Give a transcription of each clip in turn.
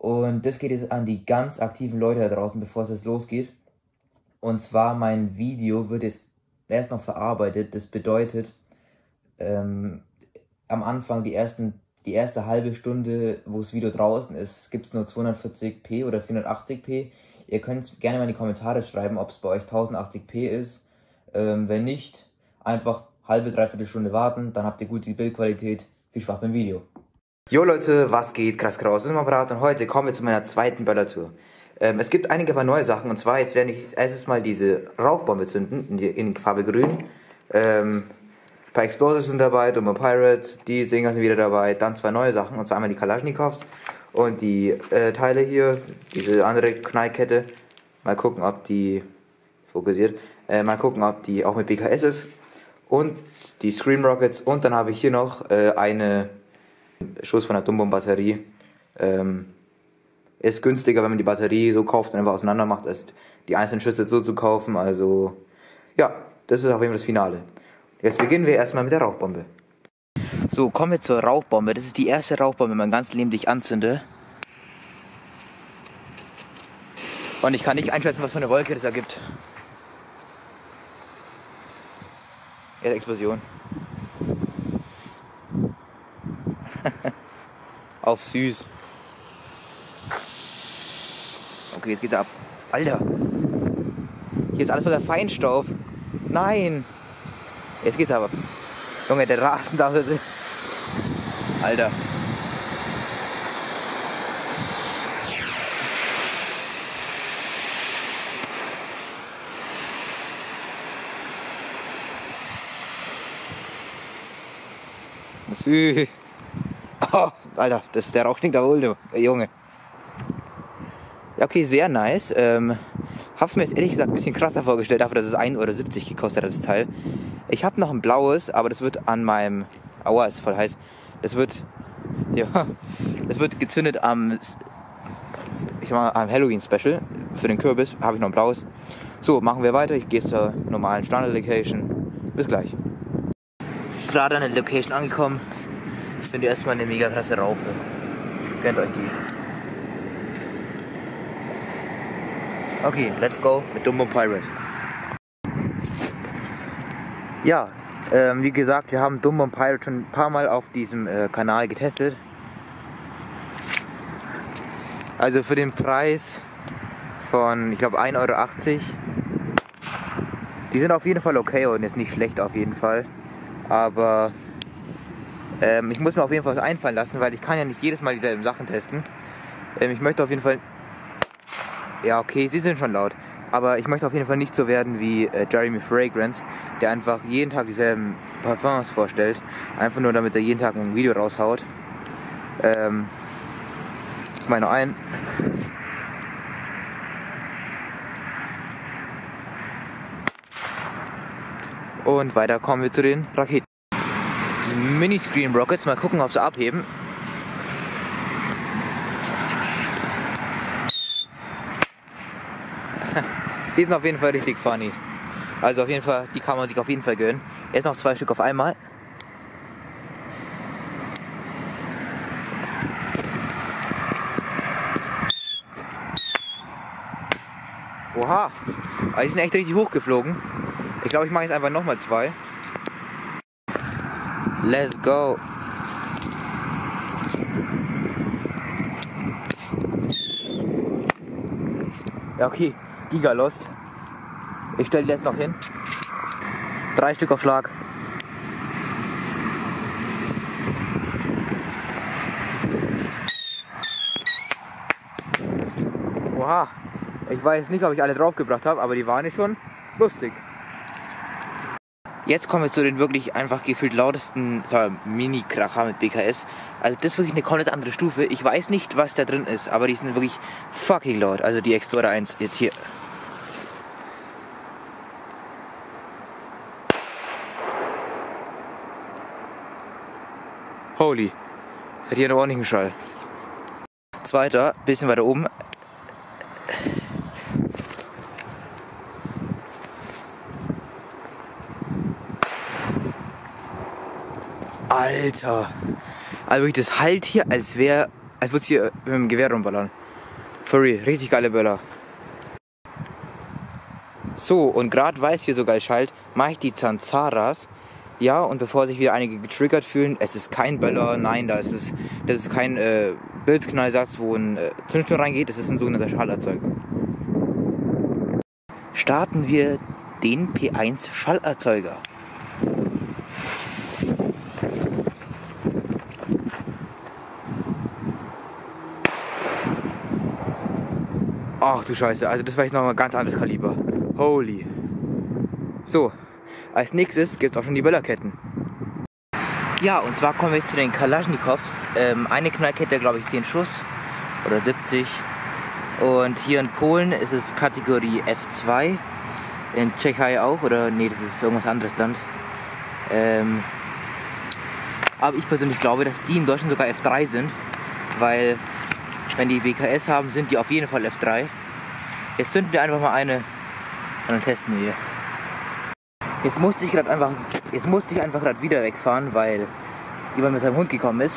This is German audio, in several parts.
Und das geht jetzt an die ganz aktiven Leute da draußen, bevor es jetzt losgeht. Und zwar, mein Video wird jetzt erst noch verarbeitet. Das bedeutet, am Anfang die erste halbe Stunde, wo das Video draußen ist, gibt es nur 240p oder 480p. Ihr könnt gerne mal in die Kommentare schreiben, ob es bei euch 1080p ist. Wenn nicht, einfach halbe, dreiviertel Stunde warten, dann habt ihr gute Bildqualität. Viel Spaß beim Video. Jo Leute, was geht? Krass Kraus ist im Apparat und heute kommen wir zu meiner zweiten Böllertour. Es gibt einige paar neue Sachen, und zwar jetzt werde ich als erstes mal diese Rauchbombe zünden, in Farbe grün. Ein paar Explosives sind dabei, Dumbo Pirate, die Singer sind wieder dabei, dann zwei neue Sachen, und zwar einmal die Kalaschnikows und die Teile hier, diese andere Knallkette. Mal gucken, ob die fokussiert, mal gucken, ob die auch mit BKS ist. Und die Scream Rockets, und dann habe ich hier noch eine Schuss von der Dumbo Batterie. Ist günstiger, wenn man die Batterie so kauft und einfach auseinander macht, als die einzelnen Schüsse so zu kaufen. Also ja, das ist auf jeden Fall das Finale. Jetzt beginnen wir erstmal mit der Rauchbombe. So, kommen wir zur Rauchbombe. Das ist die erste Rauchbombe in meinem ganzen Leben, die ich anzünde. Und ich kann nicht einschätzen, was für eine Wolke das ergibt. Erste Explosion. Auf süß. Okay, jetzt geht's ab. Alter. Hier ist alles voller Feinstaub. Nein. Jetzt geht's aber. Junge, der Rasen da. Alter. Oh, Alter, der Rauch klingt da wohl, du, Junge. Ja, okay, sehr nice. Hab's mir jetzt ehrlich gesagt ein bisschen krasser vorgestellt, dafür, dass es 1,70 Euro gekostet hat, das Teil. Ich habe noch ein blaues, aber das wird an meinem... Aua, ist voll heiß. Das wird... Ja, das wird gezündet am Halloween-Special. Für den Kürbis habe ich noch ein blaues. So, machen wir weiter. Ich gehe zur normalen Standard-Location. Bis gleich. Gerade an der Location angekommen. Ich finde erstmal eine mega krasse Raupe. Kennt euch die. Okay, let's go mit Dumbo Pirate. Ja, wie gesagt, wir haben Dumbo Pirate schon ein paar Mal auf diesem Kanal getestet. Also für den Preis von, ich glaube, 1,80 Euro. Die sind auf jeden Fall okay und ist nicht schlecht auf jeden Fall. Aber ich muss mir auf jeden Fall was einfallen lassen, weil ich kann ja nicht jedes Mal dieselben Sachen testen. Ich möchte auf jeden Fall... Ja, okay, sie sind schon laut. Aber ich möchte auf jeden Fall nicht so werden wie Jeremy Fragrance, der einfach jeden Tag dieselben Parfums vorstellt. Einfach nur, damit er jeden Tag ein Video raushaut. Ich meine noch ein. Und weiter kommen wir zu den Raketen. Mini-Screen Rockets, mal gucken, ob sie abheben. Die sind auf jeden Fall richtig funny. Also auf jeden Fall, die kann man sich auf jeden Fall gönnen. Jetzt noch 2 Stück auf einmal. Oha, aber die sind echt richtig hochgeflogen. Ich glaube, ich mache jetzt einfach nochmal 2. Let's go. Ja, okay. Giga Lost. Ich stelle die jetzt noch hin. 3 Stück auf Schlag. Oha. Ich weiß nicht, ob ich alle draufgebracht habe, aber die waren nicht schon lustig. Jetzt kommen wir zu den wirklich einfach gefühlt lautesten Mini-Kracher mit BKS. Also das ist wirklich eine komplett andere Stufe. Ich weiß nicht, was da drin ist, aber die sind wirklich fucking laut. Also die Explorer 1 jetzt hier. Holy. Hat hier einen ordentlichen Schall. Zweiter, bisschen weiter oben. Alter. Also wirklich, das halt hier, als wäre als würde es hier mit dem Gewehr rumballern. For real, richtig geile Böller. So, und gerade weil es hier so geil schallt, mache ich die Zanzaras. Ja, und bevor sich wieder einige getriggert fühlen, es ist kein Böller, nein, das ist kein Blitzknallsatz, wo ein Zündschnur reingeht, es ist ein sogenannter Schallerzeuger. Starten wir den P1 Schallerzeuger. Ach du Scheiße, also das war jetzt nochmal ein ganz anderes Kaliber. Holy. So, als nächstes gibt es auch schon die Böllerketten. Ja, und zwar kommen wir jetzt zu den Kalaschnikows. Eine Knallkette, glaube ich, 10 Schuss oder 70. Und hier in Polen ist es Kategorie F2. In Tschechei auch, oder nee, das ist irgendwas anderes Land. Aber ich persönlich glaube, dass die in Deutschland sogar F3 sind, weil wenn die BKS haben, sind die auf jeden Fall F3. Jetzt zünden wir einfach mal eine und dann testen wir. Jetzt musste ich einfach gerade wieder wegfahren, weil jemand mit seinem Hund gekommen ist.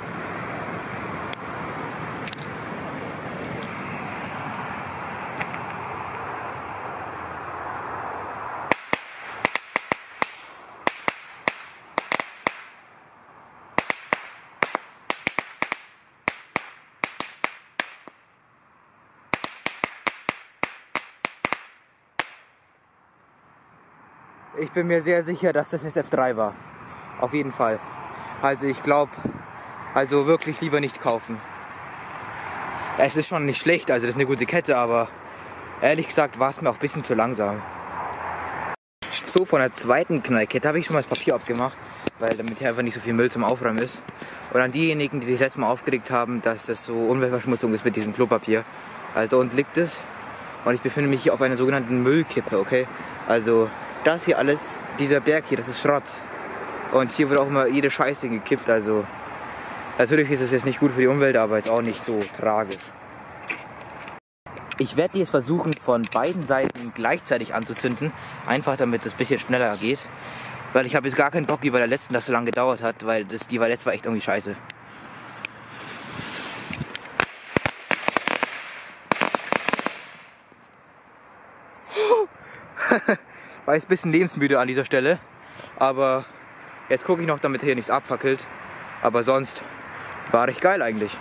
Ich bin mir sehr sicher, dass das jetzt F3 war. Auf jeden Fall. Also ich glaube, also wirklich lieber nicht kaufen. Es ist schon nicht schlecht, also das ist eine gute Kette, aber ehrlich gesagt war es mir auch ein bisschen zu langsam. So, von der zweiten Knallkette habe ich schon mal das Papier abgemacht, weil damit hier einfach nicht so viel Müll zum Aufräumen ist. Und an diejenigen, die sich letztes Mal aufgeregt haben, dass das so Umweltverschmutzung ist mit diesem Klopapier. Also unten liegt es und ich befinde mich hier auf einer sogenannten Müllkippe, okay? Also das hier alles, dieser Berg hier, das ist Schrott. Und hier wird auch immer jede Scheiße gekippt, also natürlich ist es jetzt nicht gut für die Umwelt, aber jetzt auch nicht so tragisch. Ich werde jetzt versuchen, von beiden Seiten gleichzeitig anzuzünden, einfach damit es ein bisschen schneller geht. Weil ich habe jetzt gar keinen Bock, wie bei der letzten, dass so lange gedauert hat, weil die letzte war echt irgendwie scheiße. War jetzt ein bisschen lebensmüde an dieser Stelle, aber jetzt gucke ich noch, damit hier nichts abfackelt. Aber sonst war recht geil eigentlich.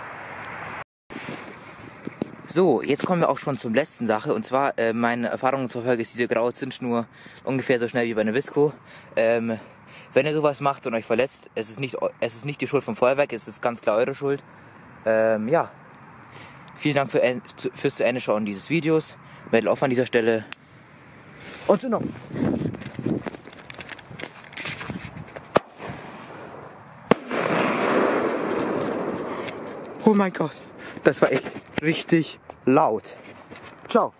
So, jetzt kommen wir auch schon zur letzten Sache, und zwar meine Erfahrung zur Folge ist diese graue Zündschnur ungefähr so schnell wie bei einer Visco. Wenn ihr sowas macht und euch verletzt, es ist nicht die Schuld vom Feuerwerk, es ist ganz klar eure Schuld. Ja, vielen Dank fürs zu Ende schauen dieses Videos. Medal off an dieser Stelle. Und Zündung! Oh mein Gott, das war echt richtig laut. Ciao!